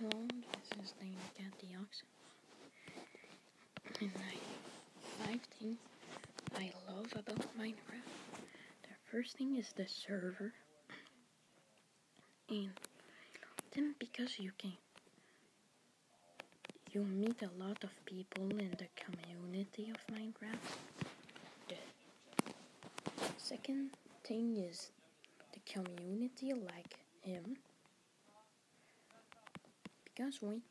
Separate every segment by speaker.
Speaker 1: Hello, this is Dana Cat the Ox, and 5 things I love about Minecraft. The first thing is the server, and then because you meet a lot of people in the community of Minecraft. The second thing is the community like him, because we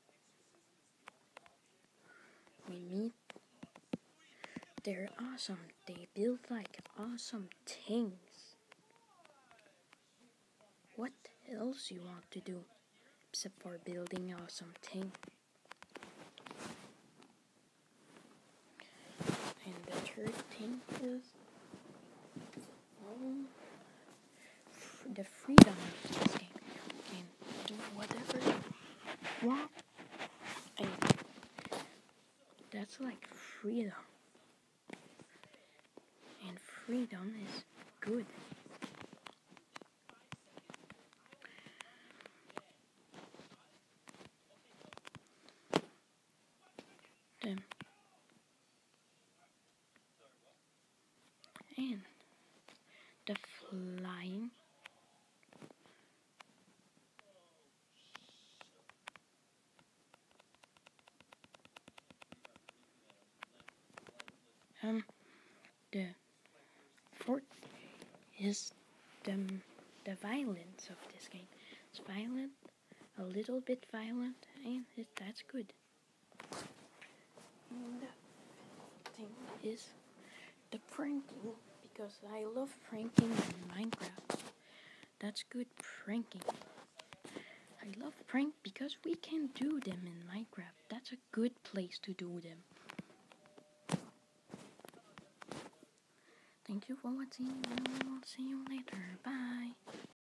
Speaker 1: meet. They're awesome. They build like awesome things. What else you want to do except for building awesome things? And the third thing is the freedom of this game. You can do whatever you want. And that's like freedom. And freedom is good. And the flying. The fourth is the violence of this game. It's violent, a little bit violent, and that's good. And the thing is the pranking, because I love pranking in Minecraft. That's good pranking. I love prank because we can do them in Minecraft. That's a good place to do them. Thank you for watching, and we'll see you later. Bye.